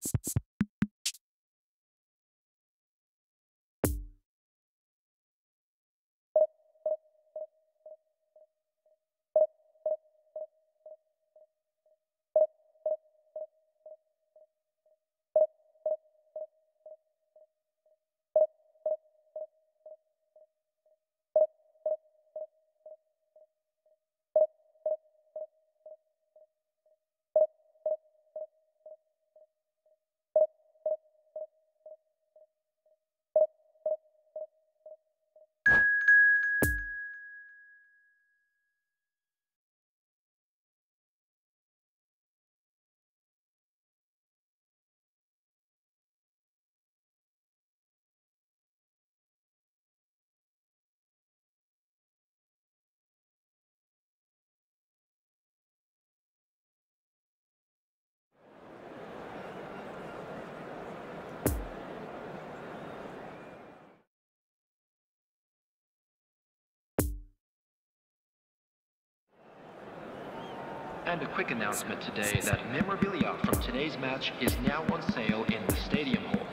And a quick announcement today that memorabilia from today's match is now on sale in the stadium hall.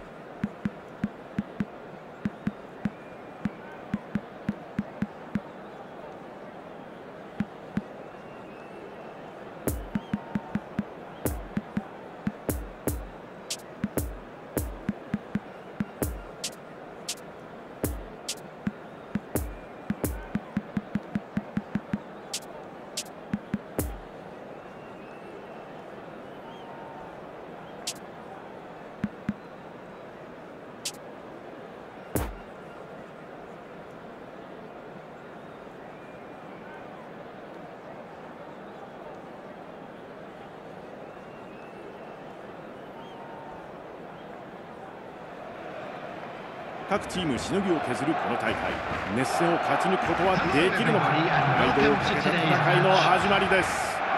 各チームしのぎを削るこの大会、熱戦を勝ち抜くことはできるのか。プライドをかけた戦いの始まりです。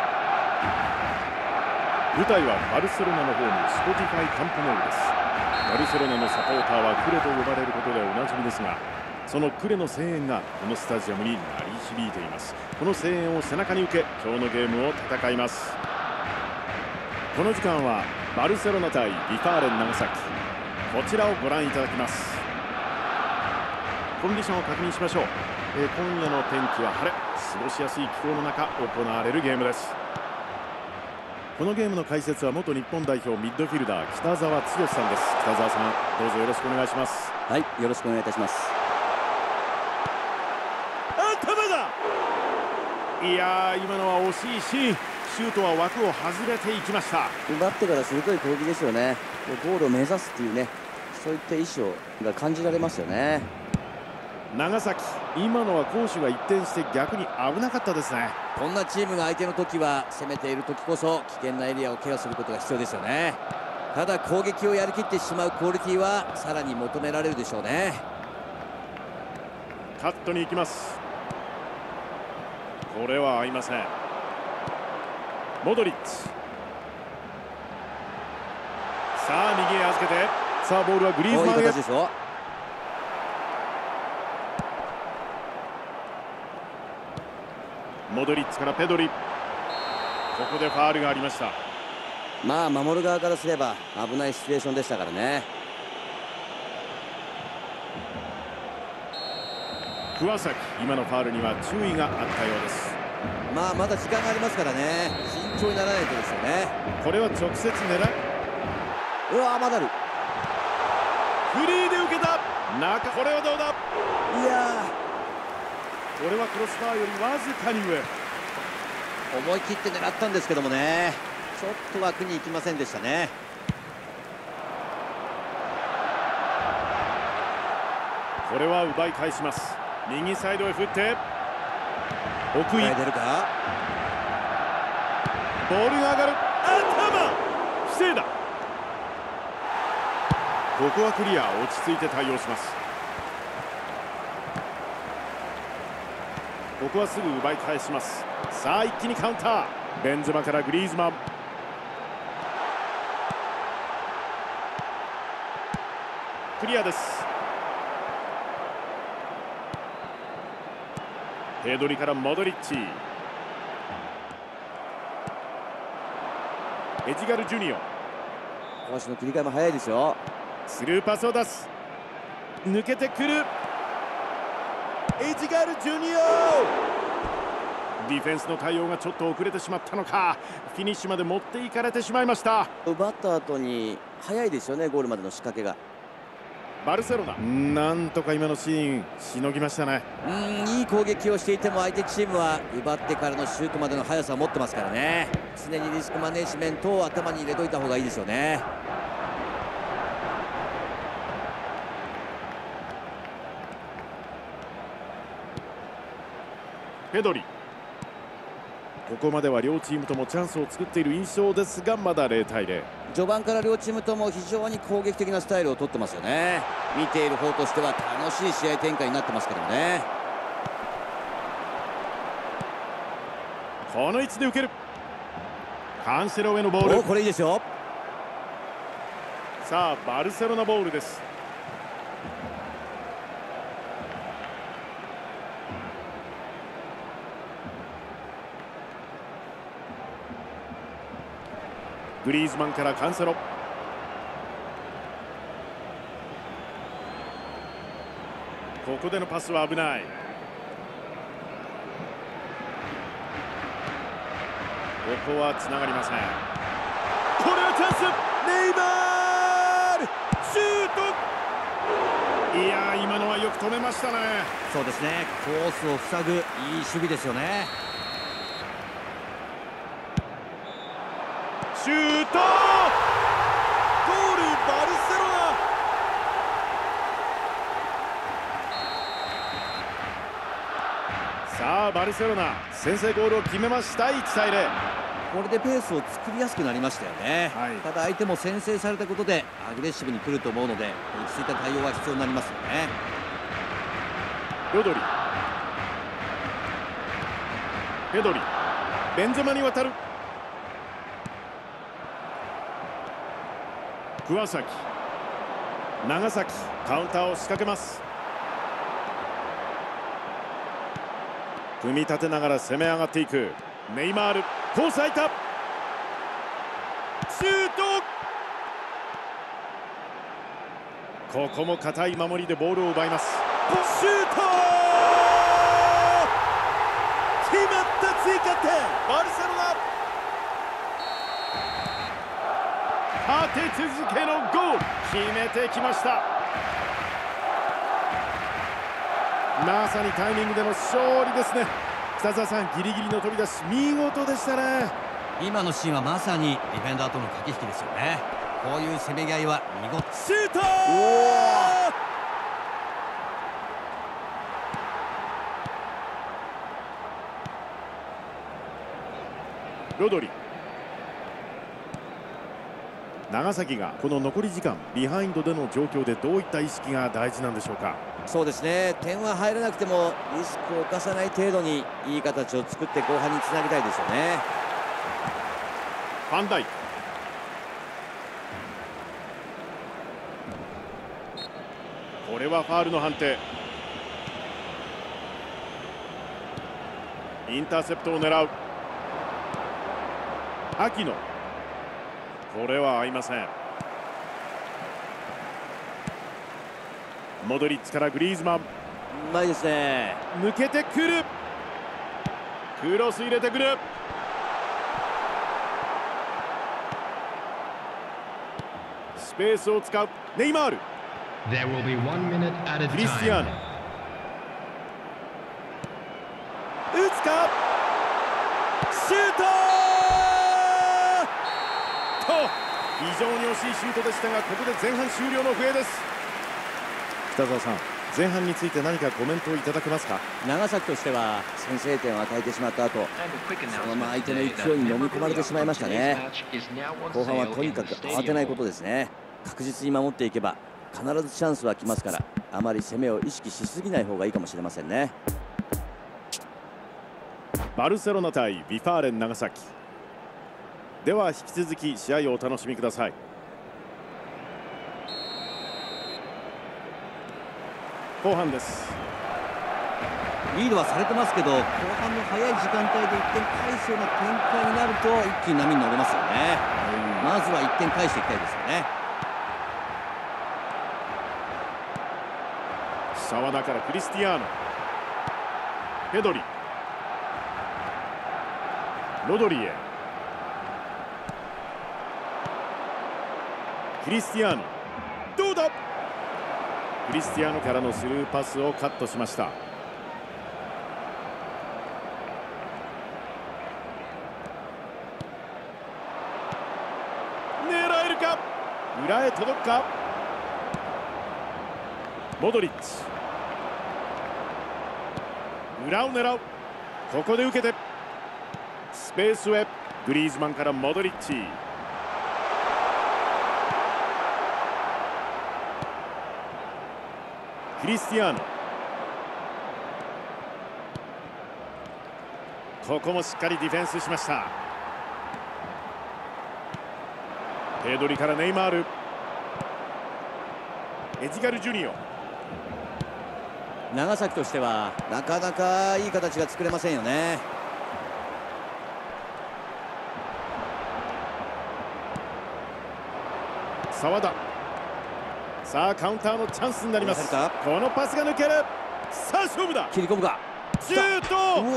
舞台はバルセロナのホームスポティファイカンプノールです。バルセロナのサポーターはクレと呼ばれることでおなじみですが、そのクレの声援がこのスタジアムに鳴り響いています。この声援を背中に受け、今日のゲームを戦います。この時間はバルセロナ対ビファーレン長崎、こちらをご覧いただきます。コンディションを確認しましょう。今夜の天気は晴れ、過ごしやすい気候の中行われるゲームです。このゲームの解説は元日本代表ミッドフィルダー北澤剛さんです。北澤さん、どうぞよろしくお願いします。 はい、よろしくお願いいたします。 頭だ。いやー、今のは惜しいシーン。シュートは枠を外れていきました。 奪ってから鋭い攻撃ですよね。ゴールを目指すっていうね、そういった意思が感じられますよね。 長崎、今のは攻守が一転して逆に危なかったですね。 こんなチームが相手の時は攻めている時こそ危険なエリアをケアすることが必要ですよね。ただ攻撃をやりきってしまうクオリティはさらに求められるでしょうね。 カットに行きます。これは合いません。モドリッチ、さあ右へ預けて、さあボールはグリーズマンへ。 こういう形ですよ。 モドリッチからペドリ、ここでファールがありました。 まあ守る側からすれば危ないシチュエーションでしたからね。 桑崎、今のファールには注意があったようです。 まあまだ時間がありますからね、慎重にならないとですよね。 これは直接狙い、 うわー、まだある。 フリーで受けた中、これはどうだ。 いやこれはクロスバーよりわずかに上。 思い切って狙ったんですけどもね、ちょっと枠に行きませんでしたね。 これは奪い返します。右サイドへ振って奥井、 出るか。 ボールが上がる。頭、防いだ。ここはクリア、落ち着いて対応します。ここはすぐ奪い返します。さあ一気にカウンター。ベンゼマからグリーズマン、クリアです。ペドリからモドリッチ、エジガル・ジュニオ、 攻守の切り替えも早いですよ。 スルーパスを出す。抜けてくる。エジガルジュニア。ディフェンスの対応がちょっと遅れてしまったのか、フィニッシュまで持っていかれてしまいました。 奪った後に早いですよね、ゴールまでの仕掛けが。 バルセロナ、なんとか今のシーンしのぎましたね。 いい攻撃をしていても相手チームは奪ってからのシュートまでの速さを持ってますからね。常にリスクマネジメントを頭に入れといた方がいいですよね。 ペドリ、ここまでは両チームともチャンスを作っている印象ですが、まだ0対0。 序盤から両チームとも非常に攻撃的なスタイルをとってますよね。見ている方としては楽しい試合展開になってますけどね。 この位置で受ける。カンセロへのボール。 これいいですよ。 さあバルセロナボールです。グリーズマンからカンセロ。ここでのパスは危ない。ここはつながりません。これはチャンス。ネイマールシュート。いやー、今のはよく止めましたね。 そうですね、コースを塞ぐいい守備ですよね。 シュート。ゴール、バルセロナ。さあバルセロナ先制ゴールを決めました。1対0。 これでペースを作りやすくなりましたよね、ただ相手も先制されたことでアグレッシブに来ると思うので、落ち着いた対応は必要になりますよね。 ロドリ、ペドリ、ベンゼマに渡る。桑崎、長崎、カウンターを仕掛けます。組み立てながら攻め上がっていくネイマール。コース空いた。シュート。ここも堅い守りでボールを奪います。シュート。決まった追加点。バルセロナ。立て続けのゴール決めてきました。まさにタイミングでの勝利ですね。北澤さん、ギリギリの飛び出し見事でしたね。 今のシーンはまさにディフェンダーとの駆け引きですよね。こういうせめぎ合いは見事。 シュート。ロドリ、長崎がこの残り時間ビハインドでの状況でどういった意識が大事なんでしょうか。 そうですね、点は入らなくてもリスクを冒さない程度にいい形を作って後半につなぎたいですよね。 ファンダイク、これはファールの判定。インターセプトを狙う秋野。これは合いません。モドリッチからグリーズマン。うまいですね。 抜けてくる。クロス入れてくる。スペースを使うネイマール。クリスティアーノ。打つか。シュートと非常に惜しいシュートでしたが、ここで前半終了の笛です。北澤さん、前半について何かコメントをいただけますか。 長崎としては先制点を与えてしまった後、そのまま相手の勢いに飲み込まれてしまいましたね。後半はとにかく慌てないことですね。確実に守っていけば必ずチャンスは来ますから、あまり攻めを意識しすぎない方がいいかもしれませんね。 バルセロナ対ビファーレン長崎では、引き続き試合をお楽しみください。後半です。 リードはされてますけど、後半の早い時間帯で1点返すような展開になると一気に波に乗れますよね。まずは1点返していきたいですよね。 澤田からクリスティアーノ、ペドリ、ロドリへ、クリスティアーノ、どうだ。クリスティアーノからのスルーパスをカットしました。狙えるか、裏へ届くか。モドリッチ、裏を狙う。ここで受けてスペースへ、グリーズマンからモドリッチ、クリスティアーノ、ここもしっかりディフェンスしました。ペドリからネイマール、エジガル・ジュニオ。 長崎としてはなかなかいい形が作れませんよね。 澤田、さあカウンターのチャンスになります。このパスが抜ける。さあ勝負だ。 切り込むか、 シュート。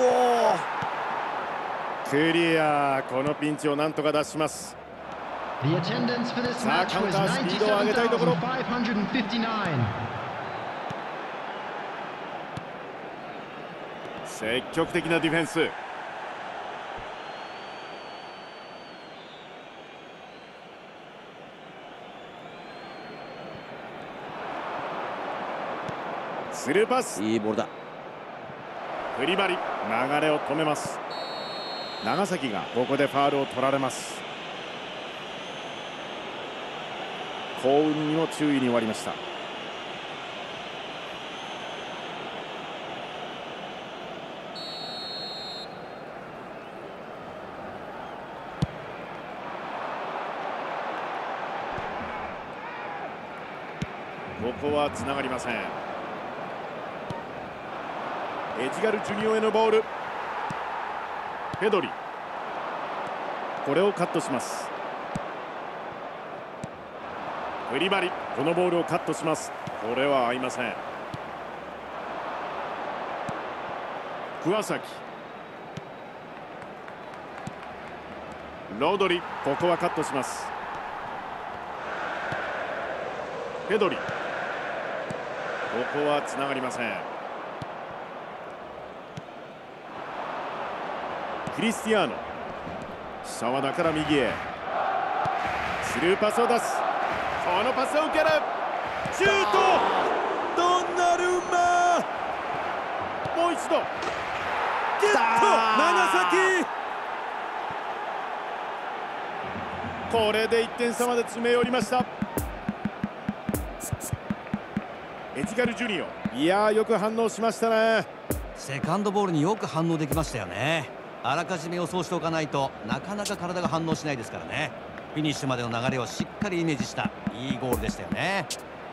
クリア。このピンチをなんとか脱します。さあカウンタースピードを上げたいところ。積極的なディフェンス。スルーパス、 いいボールだ。 クリバリ、流れを止めます。長崎がここでファウルを取られます。幸運にも注意に終わりました。ここはつながりません。エジガル・ジュニオへのボール。ペドリ、これをカットします。クリバリ、このボールをカットします。これは合いません。桑崎、ロドリ、ここはカットします。ペドリ、ここはつながりません。クリスティアーノ、澤田から右へスルーパスを出す。このパスを受ける。シュート。ドンナルマ、もう一度ゲット。長崎、これで1点差まで詰め寄りました。エジガル・ジュニオ、いやーよく反応しましたね。 セカンドボールによく反応できましたよね。あらかじめ予想しておかないとなかなか体が反応しないですからね。フィニッシュまでの流れをしっかりイメージしたいいゴールでしたよね。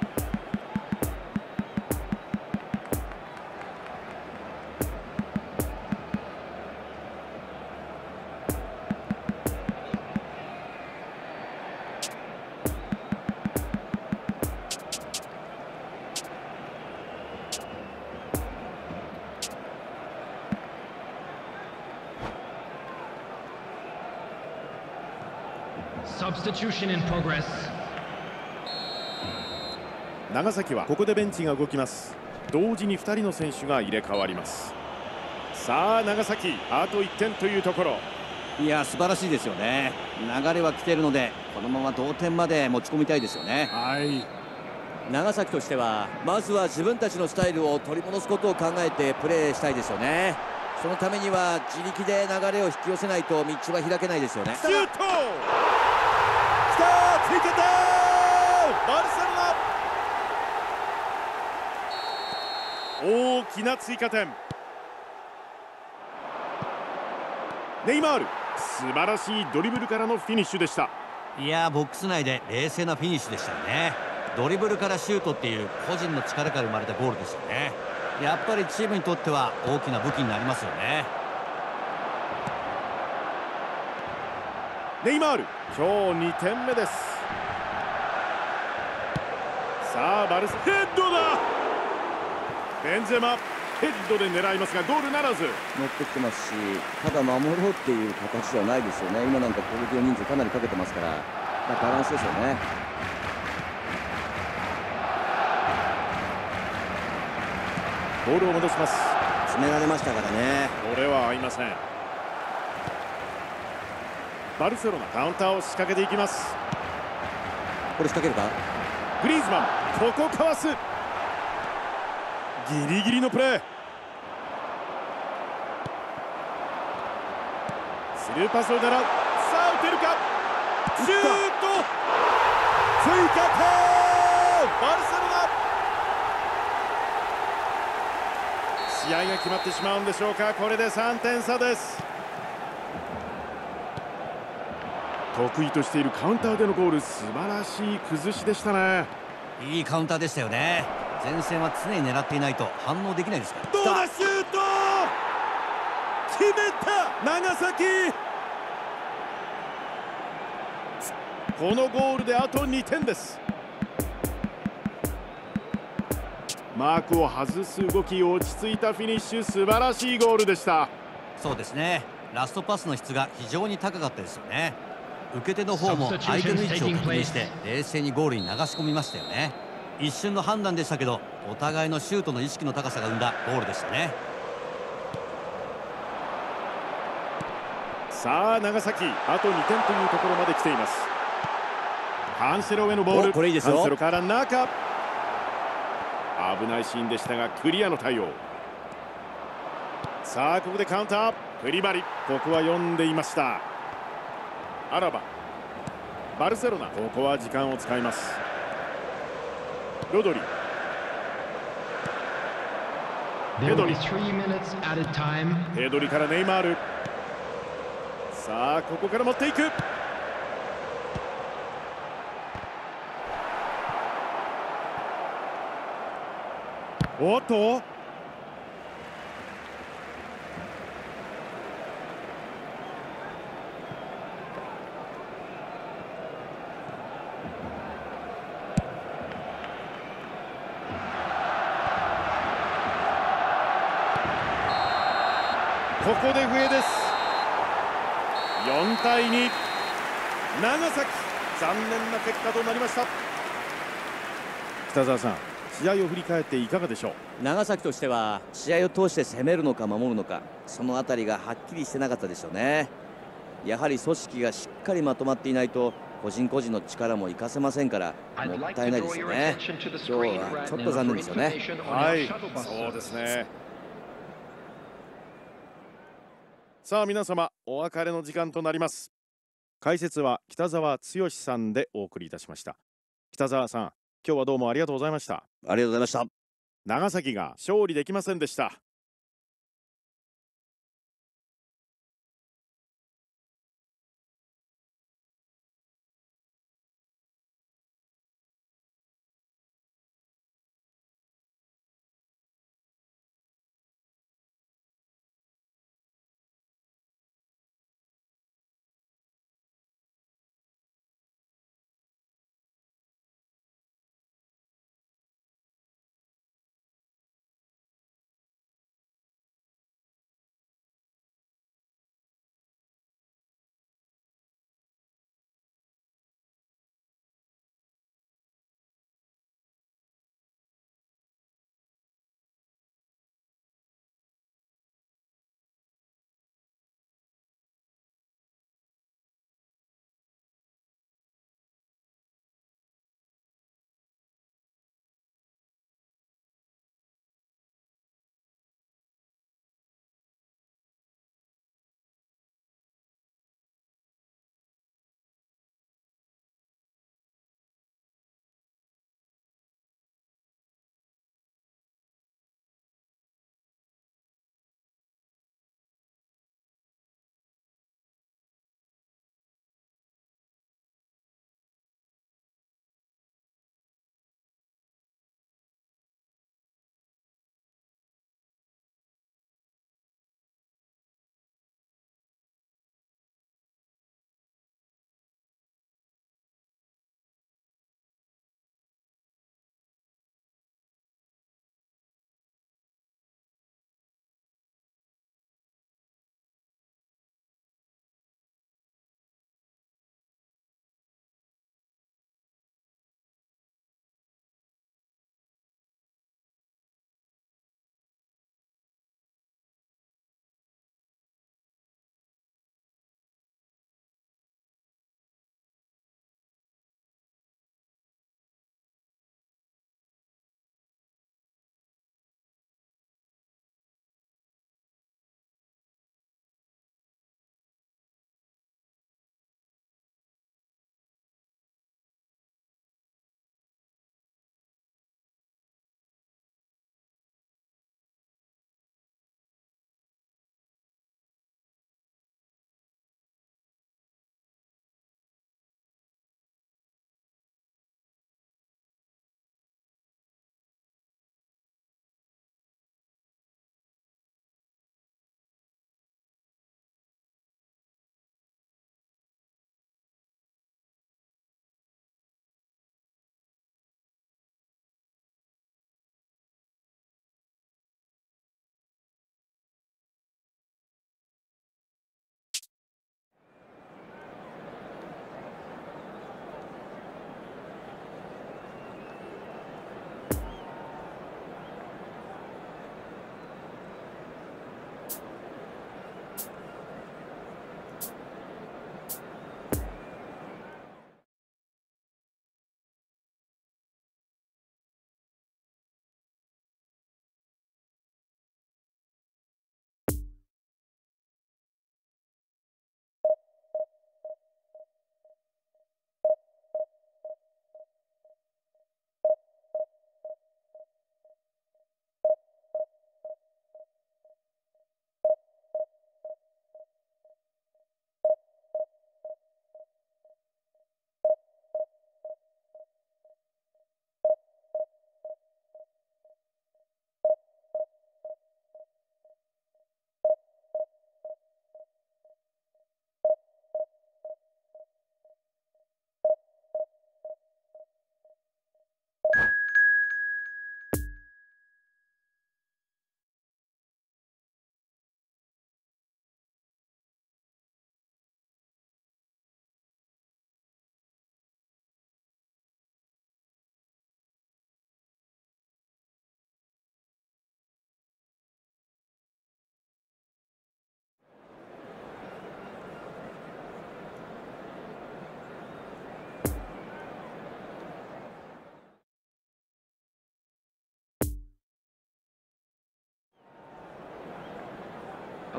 長崎はここでベンチが動きます。同時に2人の選手が入れ替わります。さあ長崎、あと1点というところ。 いや素晴らしいですよね。流れは来ているのでこのまま同点まで持ち込みたいですよね。 はい、 長崎としてはまずは自分たちのスタイルを取り戻すことを考えてプレーしたいですよね。そのためには自力で流れを引き寄せないと道は開けないですよね。 シュート、きたー、追加点、バルセロナ、大きな追加点。ネイマール、素晴らしいドリブルからのフィニッシュでした。 いやボックス内で冷静なフィニッシュでしたよね。ドリブルからシュートっていう個人の力から生まれたゴールですよね。 やっぱりチームにとっては大きな武器になりますよね。 ネイマール、今日2点目です。さあバルセヘッドだ。ベンゼマヘッドで狙いますがゴールならず。 乗ってきてますし、ただ守ろうっていう形ではないですよね。今なんか攻撃の人数かなりかけてますから、バランスですよね。 ボールを戻します。 詰められましたからね。 これは合いません。バルセロナカウンターを仕掛けていきます。 これ仕掛けるか。 グリーズマン、ここかわす。ギリギリのプレー。スルーパスを狙う。さあ打てるか。シュート。追加点。バルセロナ。試合が決まってしまうんでしょうか。これで3点差です。得意としているカウンターでのゴール、素晴らしい崩しでしたね。 いいカウンターでしたよね。前線は常に狙っていないと反応できないですから。 どうだシュート。決めた長崎。このゴールであと2点です。マークを外す動き、落ち着いたフィニッシュ、素晴らしいゴールでした。 そうですね。ラストパスの質が非常に高かったですよね。受け手の方も相手の位置を確認して冷静にゴールに流し込みましたよね。一瞬の判断でしたけど、お互いのシュートの意識の高さが生んだゴールでしたね。 さあ長崎、あと2点というところまで来ています。カンセロへのボール。 これいいですよ。 カンセロから中。危ないシーンでしたがクリアの対応。さあここでカウンター。クリバリ、ここは読んでいました。アラバ、バルセロナ、ここは時間を使います。ロドリ、ペドリ、ペドリからネイマール。さあここから持っていく。おっとここで笛です。4対2、長崎、残念な結果となりました。北澤さん、試合を振り返っていかがでしょう。 長崎としては試合を通して攻めるのか守るのか、そのあたりがはっきりしてなかったでしょうね。やはり組織がしっかりまとまっていないと個人個人の力も活かせませんから、もったいないですよね。今日はちょっと残念ですよね。 はい、そうですね。さあ皆様、お別れの時間となります。解説は北澤剛さんでお送りいたしました。北澤さん、今日はどうもありがとうございました。 ありがとうございました。 長崎が勝利できませんでした。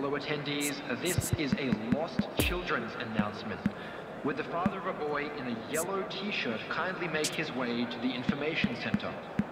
Fellow attendees, this is a lost children's announcement. Would the father of a boy in a yellow t-shirt kindly make his way to the information center?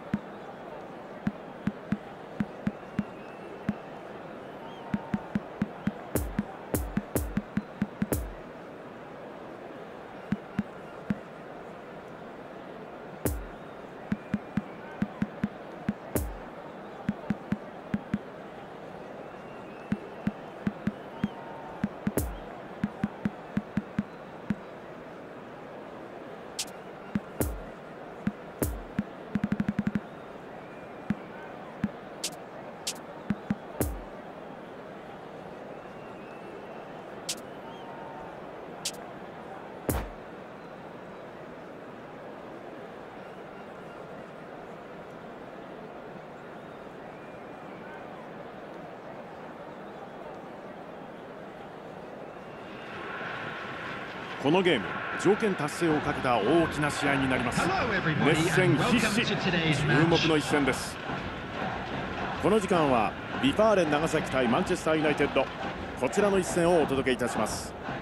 このゲーム、条件達成をかけた大きな試合になります。熱戦必至、注目の一戦です。この時間はビファーレン長崎対マンチェスターユナイテッド、こちらの一戦をお届けいたします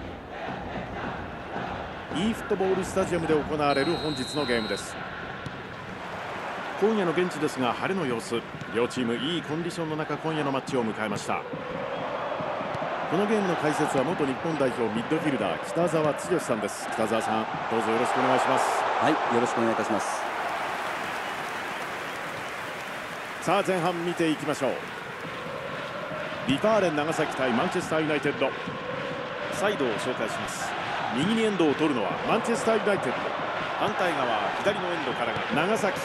。Eフットボールスタジアムで行われる本日のゲームです。今夜の現地ですが晴れの様子、両チームいいコンディションの中今夜のマッチを迎えました。このゲームの解説は元日本代表ミッドフィルダー北澤剛さんです。北澤さん、どうぞよろしくお願いします。 はい、よろしくお願いいたします。 さあ前半見ていきましょう。ビファーレン長崎対マンチェスターユナイテッド、サイドを紹介します。右にエンドを取るのはマンチェスターユナイテッド、反対側左のエンドからが長崎。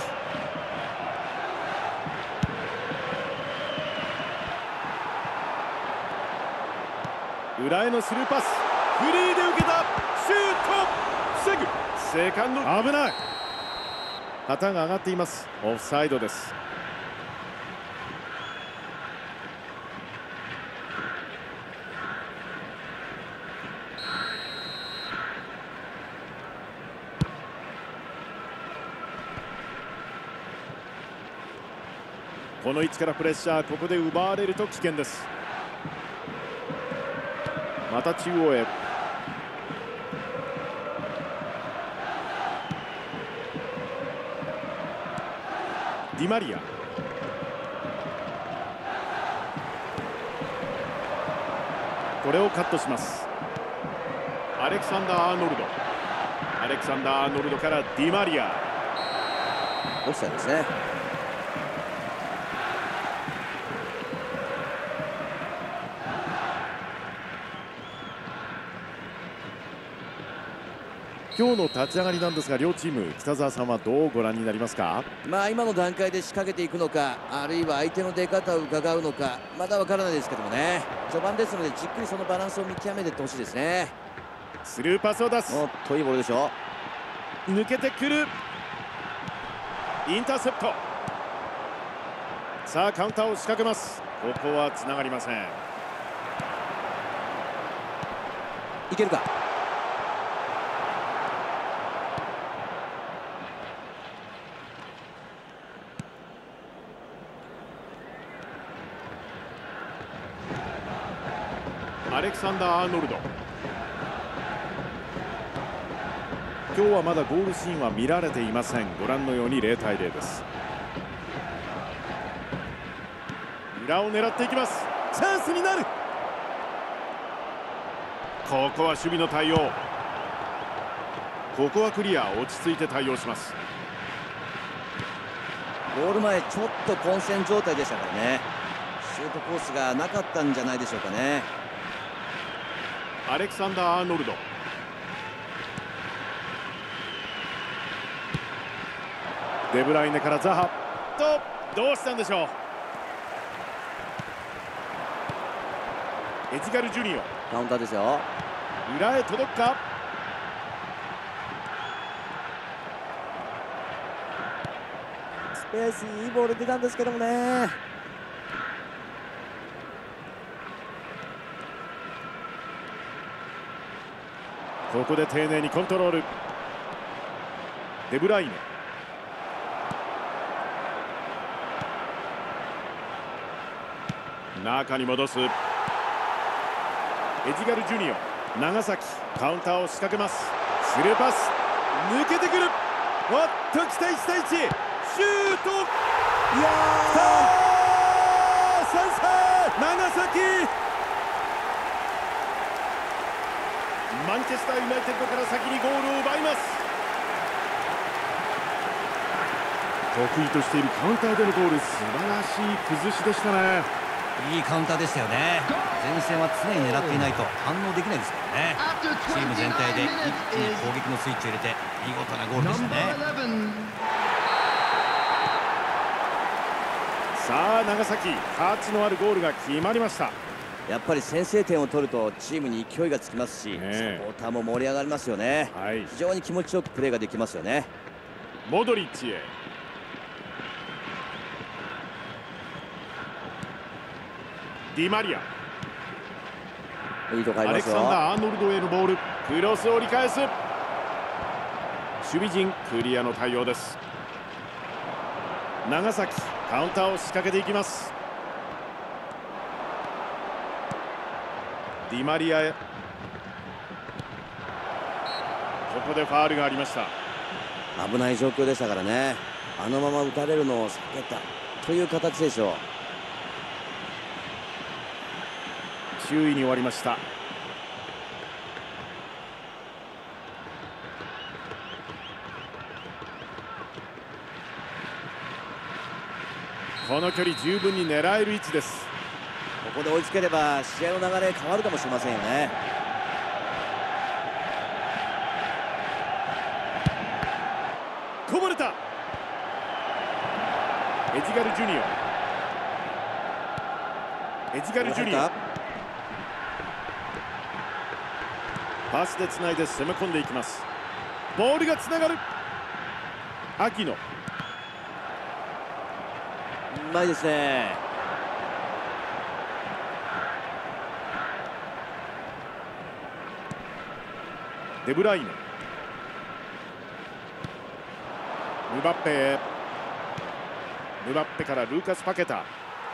裏へのスルーパス、フリーで受けた、シュート、防ぐ、セカンド、危ない。旗が上がっています。オフサイドです。この位置からプレッシャー、ここで奪われると危険です。また中央へ。ディマリア、これをカットします。アレクサンダー・アーノルド、アレクサンダー・アーノルドからディマリア、 オフサイドですね。 今日の立ち上がりなんですが、両チーム北澤さんはどうご覧になりますか？ 今の段階で仕掛けていくのか、あるいは相手の出方を伺うのか、まだわからないですけどもね。序盤ですのでじっくりそのバランスを見極めていってほしいですね。 スルーパスを出す。 おっといいボールでしょ。 抜けてくる、インターセプト。さあカウンターを仕掛けます。ここはつながりません。 いけるか。 アレクサンダー・アーノルド、今日はまだゴールシーンは見られていません。ご覧のように0対0です。裏を狙っていきます。チャンスになる。ここは守備の対応、ここはクリア、落ち着いて対応します。 ゴール前ちょっと混戦状態でしたからね。シュートコースがなかったんじゃないでしょうかね。 アレクサンダー・アーノルド、デブライネからザハと、どうしたんでしょう。エジガル・ジュニオ、 カウンターですよ。 裏へ届くか。 スペースいいボール出たんですけどもね。 ここで丁寧にコントロール。デブライネ、中に戻す。 エジガル・ジュニオ。長崎カウンターを仕掛けます。スルーパス抜けてくる。おっと来た。1対1シュート。いやー、先制長崎。マンチェスターユナイテッドから先にゴールを奪います。得意としているカウンターでのゴール、素晴らしい崩しでしたね。 いいカウンターでしたよね。前線は常に狙っていないと反応できないですからね。チーム全体で一気に攻撃のスイッチを入れて見事なゴールでしたね。 さあ長崎、価値のあるゴールが決まりました。 やっぱり先制点を取るとチームに勢いがつきますし、サポーターも盛り上がりますよね。非常に気持ちよくプレーができますよね。 モドリッチへ。ディマリア。 いいとこありアレクますよ。 サンダー・アーノルドへのボール、クロスを折り返す。守備陣クリアの対応です。長崎カウンターを仕掛けていきます。ディマリアへ。ここでファウルがありました。 危ない状況でしたからね。あのまま打たれるのを避けたという形でしょう。 注意に終わりました。この距離十分に狙える位置です。 ここで追いつければ試合の流れ変わるかもしれませんよね。 こぼれた。エジガル・ジュニオ。エジガル・ジュニオ。パスでつないで攻め込んでいきます。ボールがつながる。秋野。 うまいですね。 デブライネ。ムバッペへ。ムバッペからルーカス・パケタ。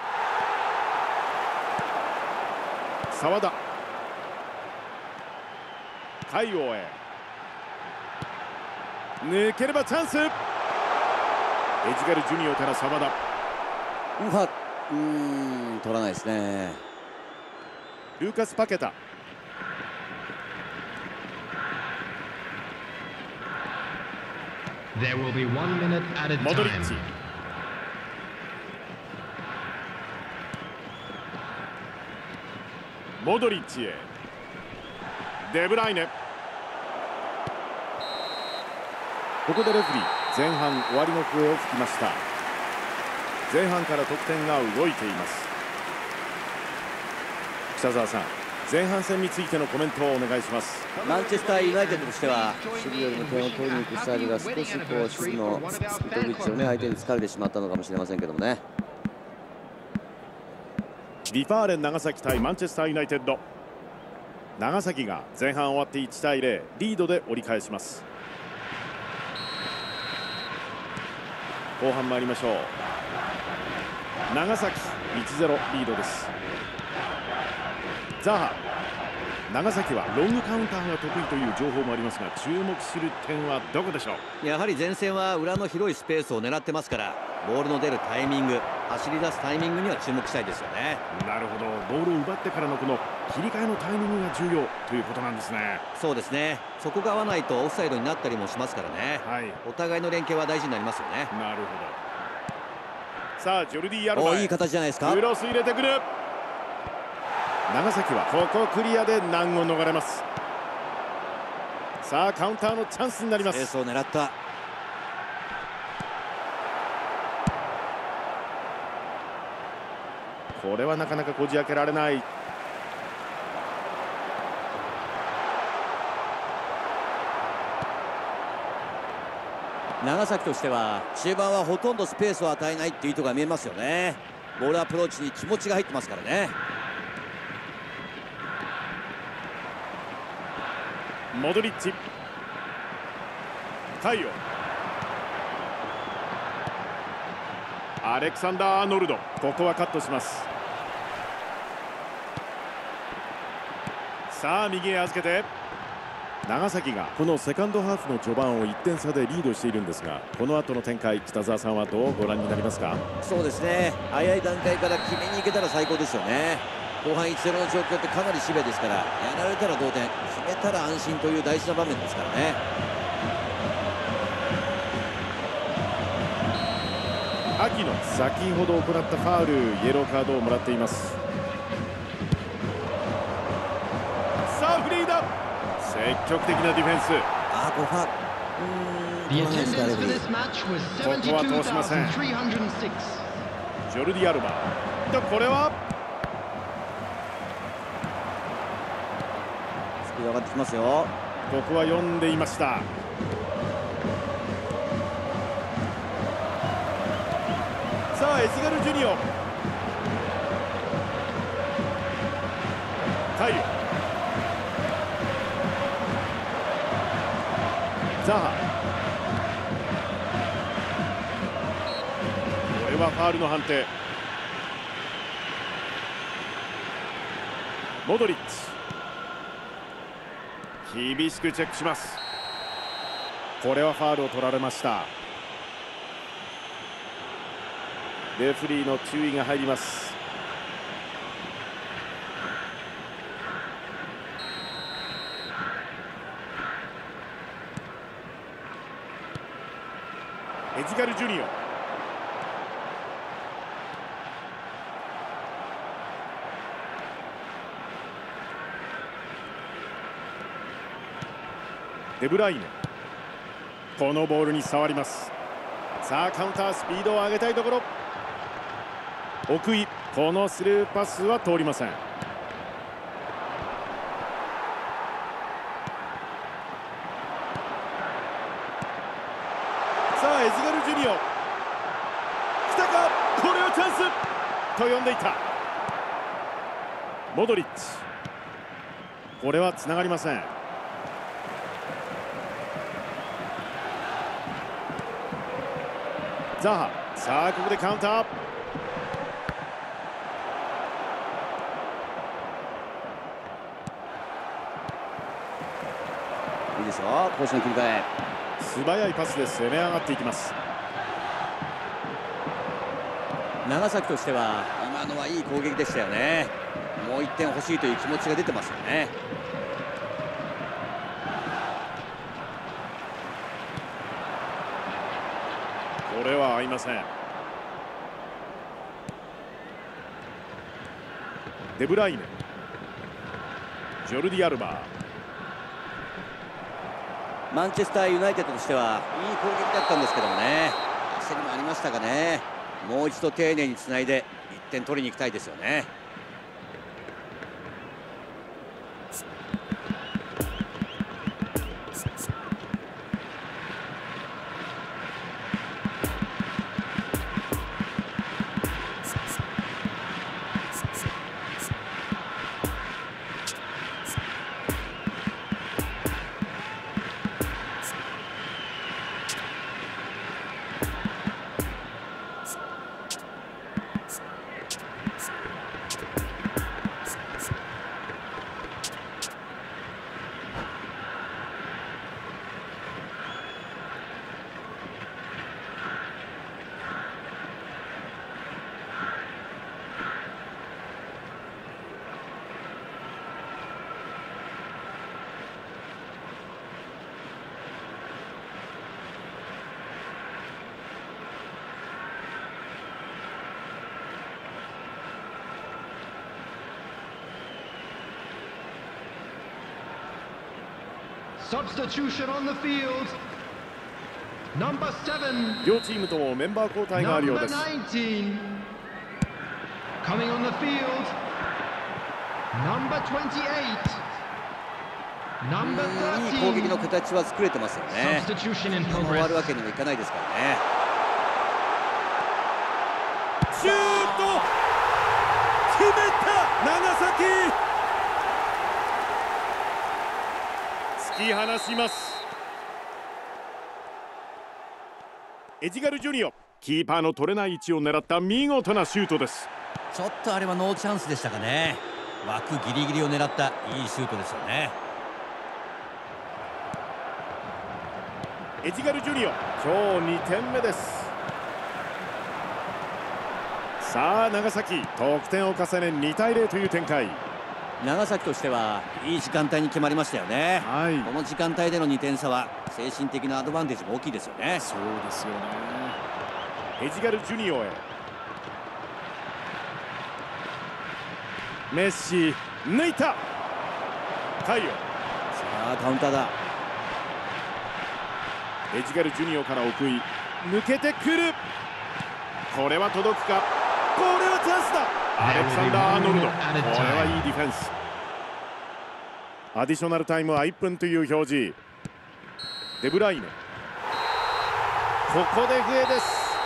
澤田。海王へ。抜ければチャンス。エジガル・ジュニオから澤田。 取らないですね。 ルーカス・パケタ。モドリッチ。モドリッチへ。デブライネ。ここでレフリー前半終わりの笛を吹きました。前半から得点が動いています。北澤さん、前半戦についてのコメントをお願いします。 マンチェスターユナイテッドとしては守備よりも点を取りに行くスタイルが少し守備の糸口を相手に突かれてしまったのかもしれませんけどもね。 リファーレン長崎対マンチェスターユナイテッド。長崎が前半終わって1対0リードで折り返します。後半参りましょう。長崎 1-0 リードです。ザハ。長崎はロングカウンターが得意という情報もありますが、注目する点はどこでしょう。 やはり前線は裏の広いスペースを狙ってますから、ボールの出るタイミング、走り出すタイミングには注目したいですよね。 なるほど、ボールを奪ってからのこの切り替えのタイミングが重要ということなんですね。 そうですね。そこが合わないとオフサイドになったりもしますからね。お互いの連携は大事になりますよね。 なるほど。さあジョルディ・アルバ。 いい形じゃないですか。 クロス入れてくる。長崎はここクリアで難を逃れます。さあカウンターのチャンスになります。 スペースを狙った。 これはなかなかこじ開けられない。 長崎としては中盤はほとんどスペースを与えないっていう意図が見えますよね。ボールアプローチに気持ちが入ってますからね。 モドリッチ。カイオ。アレクサンダー・アーノルド。ここはカットします。 さあ右へ預けて、長崎がこのセカンドハーフの序盤を1点差でリードしているんですが、この後の展開、北澤さんはどうご覧になりますか？ そうですね、早い段階から決めに行けたら最高ですよね。後半 1-0 の状況ってかなりシビアですから、やられたら同点、決めたら安心という大事な場面ですからね。 秋野、先ほど行ったファウル、イエローカードをもらっています。さあフリーだ、積極的なディフェンス。 ここはここは通しません。ジョルディ・アルバ、これはスピード上がってきますよ。 ここは読んでいました。さあエジガル・ジュニオ、タイヨ、ザハ、これはファウルの判定。モドリッチ、厳しくチェックします。これはファウルを取られました。レフリーの注意が入ります。エジガル・ジュニオ、デブライネ、このボールに触ります。さあカウンター、スピードを上げたいところ。奥井、このスルーパスは通りません。さあエジガル・ジュニオ、来たか、これはチャンスと呼んでいた。モドリッチ、これはつながりません。ザハ、さあここでカウンター。 いいですよ、攻守の切り替え。 素早いパスで攻め上がっていきます。 長崎としては今のはいい攻撃でしたよね。もう1点欲しいという気持ちが出てますよね。 これは合いません。デブライネ、ジョルディ・アルバー。 マンチェスターユナイテッドとしてはいい攻撃だったんですけどもね、焦りもありましたがね、もう一度丁寧につないで1点取りに行きたいですよね。 Substitution on the field. Number 7. 両チームともメンバー交代があるようです。 Number 19. Coming on the field. Number 28. Number いい攻撃の 13. 形は作れてますよね。 Substitution in 終わる progress. わけにもいかないですからね。 シュート、決めた長崎。突き放します。エジガル・ジュニオ、キーパーの取れない位置を狙った見事なシュートです。 ちょっとあれはノーチャンスでしたかね。 枠ギリギリを狙ったいいシュートですよね。 エジガルジュニオ、今日2点目です。さあ長崎、得点を重ね2対0という展開。 長崎としてはいい時間帯に決まりましたよね。はい、この時間帯での2点差は精神的なアドバンテージも大きいですよね。 そうですよね。エジガルジュニオへ、メッシ抜いた。カイオ、さあカウンターだ。 エジガルジュニオから奥井、抜けてくる。これは届くか。これはチャンスだ。アレクサンダー・アーノルド、これはいいディフェンス。アディショナルタイムは1分という表示。デブライネ、ここで笛です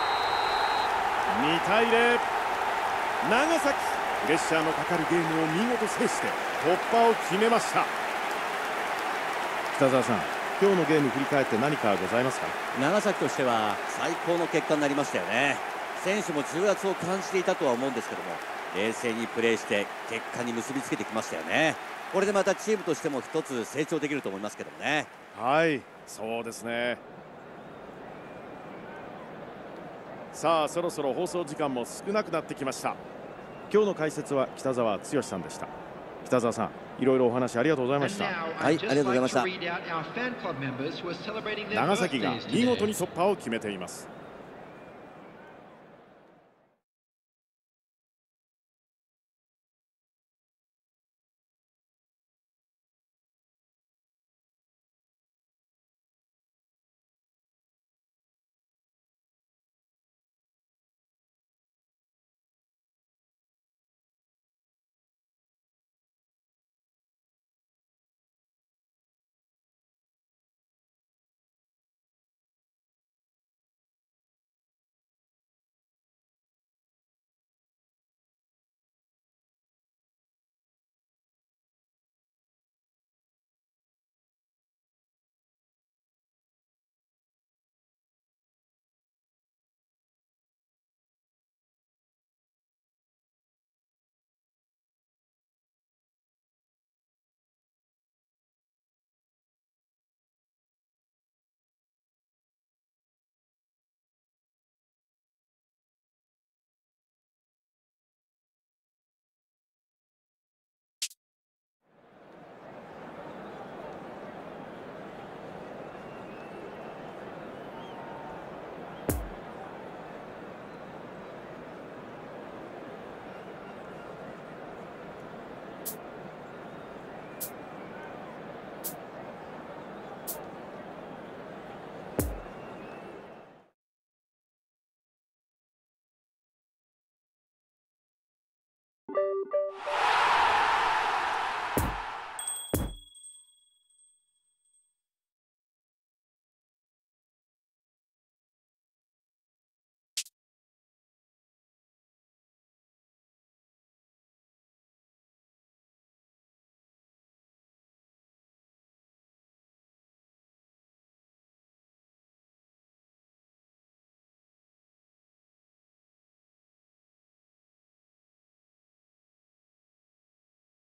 。2対0。長崎、プレッシャーのかかるゲームを見事制して突破を決めました。北澤さん、今日のゲーム振り返って何かございますか？ 長崎としては最高の結果になりましたよね。選手も重圧を感じていたとは思うんですけども、冷静にプレーして結果に結びつけてきましたよね。これでまたチームとしても一つ成長できると思いますけどもね。 はい、そうですね。さあそろそろ放送時間も少なくなってきました。今日の解説は北澤剛さんでした。北澤さん、いろいろお話ありがとうございました。 はい、ありがとうございました。 長崎が見事に突破を決めています。